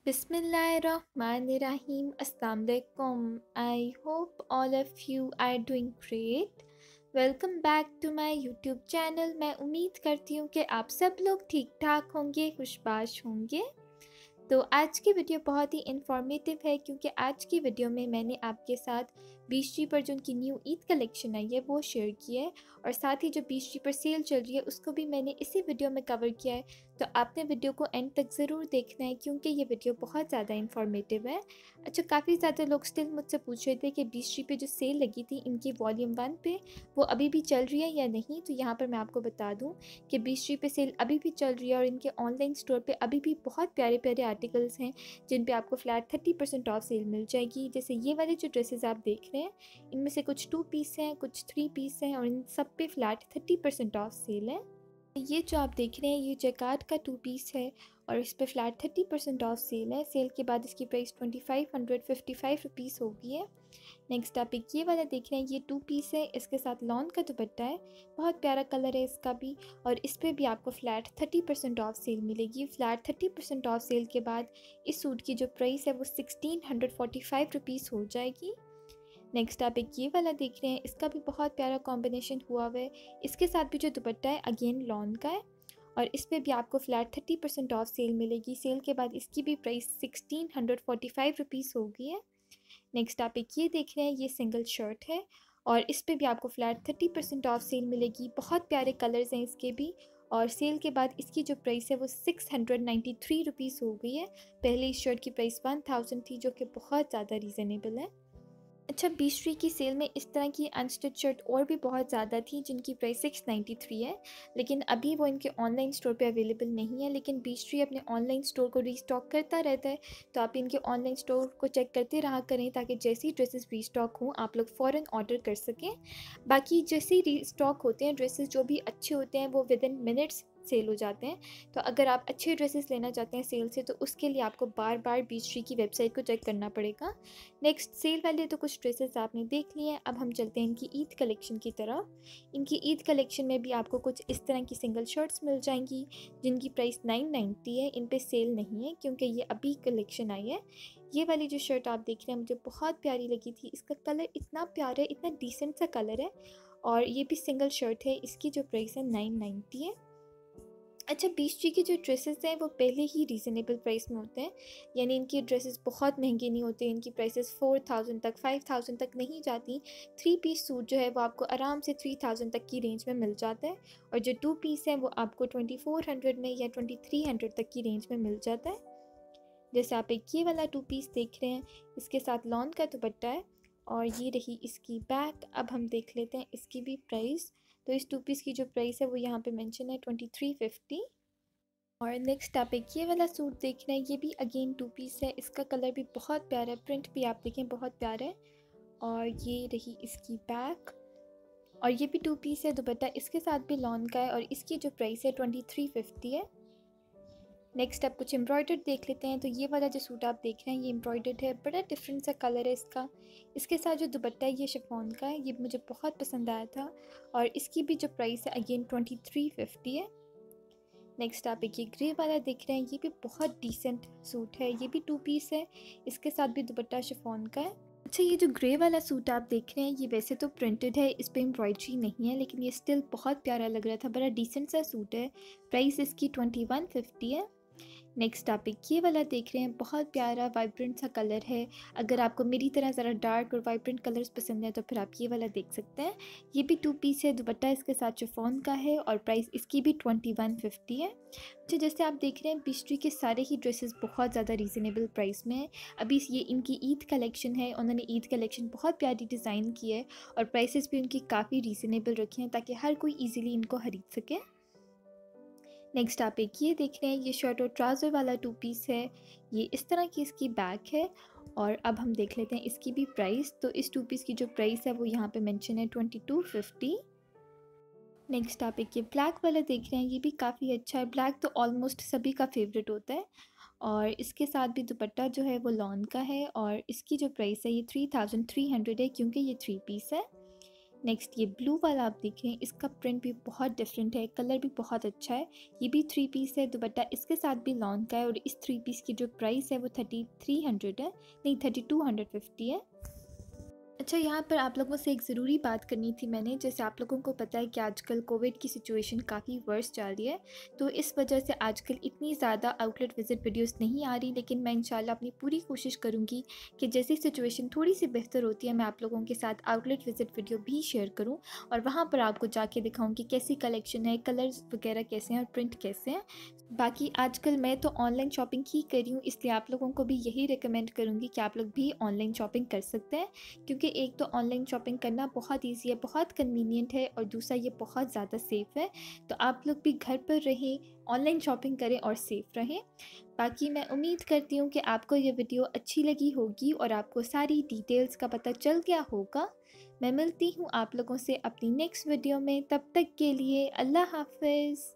Bismillahirrahmanirrahim. Assalamu alaikum. I hope all of you are doing great. Welcome back to my YouTube channel. मैं उम्मीद करती हूँ कि आप सब लोग ठीक ठाक होंगे, खुशबाश होंगे। तो आज की वीडियो बहुत ही इन्फॉर्मेटिव है क्योंकि आज की वीडियो में मैंने आपके साथ बीच पर जो उनकी न्यू ईद कलेक्शन आई है वो शेयर किया है और साथ ही जो बीच पर सेल चल रही है उसको भी मैंने इसी वीडियो में कवर किया है। तो आपने वीडियो को एंड तक ज़रूर देखना है क्योंकि ये वीडियो बहुत ज़्यादा इन्फॉर्मेटिव है। अच्छा, काफ़ी ज़्यादा लोग स्टिल मुझसे पूछ रहे थे कि बीच पे जो सेल लगी थी इनकी वॉल्यूम 1 पे वो अभी भी चल रही है या नहीं। तो यहाँ पर मैं आपको बता दूँ कि बीच पे सेल अभी भी चल रही है और इनके ऑनलाइन स्टोर पे अभी भी बहुत प्यारे प्यारे आर्टिकल्स हैं जिन पे आपको फ्लैट 30% ऑफ सेल मिल जाएगी। जैसे ये वाले जो ड्रेसेस आप देख रहे हैं इनमें से कुछ 2 पीस हैं, कुछ 3 पीस हैं और इन सब पे फ्लैट 30% ऑफ सेल है। ये जो आप देख रहे हैं ये जैकार्ड का 2 पीस है और इस पे फ्लैट 30% ऑफ सेल है। सेल के बाद इसकी प्राइस 2555 रुपीज़ हो गई है। नेक्स्ट आप एक ये वाला देख रहे हैं, ये 2 पीस है, इसके साथ लॉन का दुपट्टा है, बहुत प्यारा कलर है इसका भी और इस पर भी आपको फ्लैट 30% ऑफ सेल मिलेगी। फ्लैट 30% ऑफ सेल के बाद इस सूट की जो प्राइस है वो 1645 रुपीज़ हो जाएगी। नेक्स्ट आप एक ये वाला देख रहे हैं, इसका भी बहुत प्यारा कॉम्बिनेशन हुआ हुआ है। इसके साथ भी जो दुपट्टा है अगेन लॉन का है और इस पर भी आपको फ्लैट 30% ऑफ सेल मिलेगी। सेल के बाद इसकी भी प्राइस 1645 रुपीज़ हो गई है। नेक्स्ट आप एक ये देख रहे हैं, ये सिंगल शर्ट है और इस पर भी आपको फ्लैट 30% ऑफ सेल मिलेगी। बहुत प्यारे कलर्स हैं इसके भी और सेल के बाद इसकी जो प्राइस है वो 693 रुपीज़ हो गई है। पहले इस शर्ट की प्राइस 1000 थी जो कि बहुत ज़्यादा रीज़नेबल है। अच्छा, बीच की सेल में इस तरह की अनस्टिच शर्ट और भी बहुत ज़्यादा थी जिनकी प्राइस 693 है, लेकिन अभी वो इनके ऑनलाइन स्टोर पे अवेलेबल नहीं है। लेकिन बीच अपने ऑनलाइन स्टोर को रीस्टॉक करता रहता है, तो आप इनके ऑनलाइन स्टोर को चेक करते रहा करें ताकि जैसे ही ड्रेसेस रीस्टॉक हों आप लोग फ़ौरन ऑर्डर कर सकें। बाकी जैसे ही रीस्टॉक होते हैं ड्रेसेस जो भी अच्छे होते हैं वो विद इन मिनट्स सेल हो जाते हैं। तो अगर आप अच्छे ड्रेसेस लेना चाहते हैं सेल से तो उसके लिए आपको बार बार बीच की वेबसाइट को चेक करना पड़ेगा। नेक्स्ट सेल वाले तो कुछ ड्रेसेस आपने देख लिए हैं, अब हम चलते हैं इनकी ईद कलेक्शन की तरफ। इनकी ईद कलेक्शन में भी आपको कुछ इस तरह की सिंगल शर्ट्स मिल जाएंगी जिनकी प्राइस 990 है। इन पे सेल नहीं है क्योंकि ये अभी कलेक्शन आई है। ये वाली जो शर्ट आप देख रहे हैं मुझे बहुत प्यारी लगी थी, इसका कलर इतना प्यारा है, इतना डिसेंट सा कलर है और ये भी सिंगल शर्ट है। इसकी जो प्राइस है 990 है। अच्छा, बीच की जो ड्रेसेस हैं वो पहले ही रीज़नेबल प्राइस में होते हैं, यानी इनकी ड्रेसेस बहुत महंगे नहीं होते। इनकी प्राइसेस 4000 तक 5000 तक नहीं जाती। 3 पीस सूट जो है वो आपको आराम से 3000 तक की रेंज में मिल जाता है और जो 2 पीस है वो आपको 2400 में या 2300 तक की रेंज में मिल जाता है। जैसे आप एक ये वाला 2 पीस देख रहे हैं, इसके साथ लॉन का दुपट्टा है और ये रही इसकी बैक। अब हम देख लेते हैं इसकी भी प्राइस। तो इस 2 पीस की जो प्राइस है वो यहाँ पे मेंशन है 2350। और नेक्स्ट आप एक ये वाला सूट देख रहे हैं, ये भी अगेन 2 पीस है, इसका कलर भी बहुत प्यारा है, प्रिंट भी आप देखें बहुत प्यारा है और ये रही इसकी बैक और ये भी 2 पीस है। दुपट्टा इसके साथ भी लॉन का है और इसकी जो प्राइस है 2350 है। नेक्स्ट आप कुछ एम्ब्रॉयडर्ड देख लेते हैं। तो ये वाला जो सूट आप देख रहे हैं ये एम्ब्रॉयडर्ड है, बड़ा डिफरेंट सा कलर है इसका। इसके साथ जो दुपट्टा है ये शिफॉन का है, ये मुझे बहुत पसंद आया था और इसकी भी जो प्राइस है अगेन 2350 है। नेक्स्ट आप एक ये ग्रे वाला देख रहे हैं, ये भी बहुत डिसेंट सूट है, ये भी 2 पीस है, इसके साथ भी दुपट्टा शिफॉन का है। अच्छा, ये जो ग्रे वाला सूट आप देख रहे हैं ये वैसे तो प्रिंटेड है, इस पर एम्ब्रॉयडरी नहीं है, लेकिन ये स्टिल बहुत प्यारा लग रहा था, बड़ा डिसेंट सा सूट है। प्राइस इसकी 2150 है। नेक्स्ट आप एक ये वाला देख रहे हैं, बहुत प्यारा वाइब्रेंट सा कलर है। अगर आपको मेरी तरह ज़रा डार्क और वाइब्रेंट कलर्स पसंद है तो फिर आप ये वाला देख सकते हैं। ये भी 2 पीस है, दुपट्टा इसके साथ शिफॉन का है और प्राइस इसकी भी 2150 है। अच्छा, जैसे आप देख रहे हैं बिस्ट्री के सारे ही ड्रेसेस बहुत ज़्यादा रीज़नेबल प्राइस में है। अभी ये इनकी ईद कलेक्शन है, उन्होंने ईद कलेक्शन बहुत प्यारी डिज़ाइन की है और प्राइसेस भी उनकी काफ़ी रीज़नेबल रखे हैं ताकि हर कोई ईजिली इनको खरीद सके। नेक्स्ट आप एक ये देख रहे हैं, ये शर्ट और ट्राउज़र वाला 2 पीस है, ये इस तरह की इसकी बैक है और अब हम देख लेते हैं इसकी भी प्राइस। तो इस 2 पीस की जो प्राइस है वो यहाँ पे मेंशन है 2250। नेक्स्ट आप एक ये ब्लैक वाला देख रहे हैं, ये भी काफ़ी अच्छा है। ब्लैक तो ऑलमोस्ट सभी का फेवरेट होता है और इसके साथ भी दुपट्टा जो है वो लॉन का है और इसकी जो प्राइस है ये 3300 है क्योंकि ये 3 पीस है। नेक्स्ट ये ब्लू वाला आप देख रहे हैं, इसका प्रिंट भी बहुत डिफरेंट है, कलर भी बहुत अच्छा है। ये भी 3 पीस है, दुपट्टा इसके साथ भी लॉन का है और इस 3 पीस की जो प्राइस है वो 3300 है, नहीं 3250 है। अच्छा, यहाँ पर आप लोगों से एक ज़रूरी बात करनी थी मैंने। जैसे आप लोगों को पता है कि आजकल कोविड की सिचुएशन काफ़ी वर्स चल रही है, तो इस वजह से आजकल इतनी ज़्यादा आउटलेट विज़िट वीडियोस नहीं आ रही, लेकिन मैं इंशाल्लाह अपनी पूरी कोशिश करूँगी कि जैसे सिचुएशन थोड़ी सी बेहतर होती है मैं आप लोगों के साथ आउटलेट विज़िट वीडियो भी शेयर करूँ और वहाँ पर आपको जाके दिखाऊँ कि कैसी कलेक्शन है, कलर्स वगैरह कैसे हैं और प्रिंट कैसे हैं। बाकी आजकल मैं तो ऑनलाइन शॉपिंग ही कर रही हूँ, इसलिए आप लोगों को भी यही रिकमेंड करूँगी कि आप लोग भी ऑनलाइन शॉपिंग कर सकते हैं, क्योंकि एक तो ऑनलाइन शॉपिंग करना बहुत ईजी है, बहुत कन्वीनियंट है और दूसरा ये बहुत ज़्यादा सेफ़ है। तो आप लोग भी घर पर रहें, ऑनलाइन शॉपिंग करें और सेफ़ रहें। बाकी मैं उम्मीद करती हूँ कि आपको ये वीडियो अच्छी लगी होगी और आपको सारी डिटेल्स का पता चल गया होगा। मैं मिलती हूँ आप लोगों से अपनी नेक्स्ट वीडियो में, तब तक के लिए अल्लाह हाफ़िज़।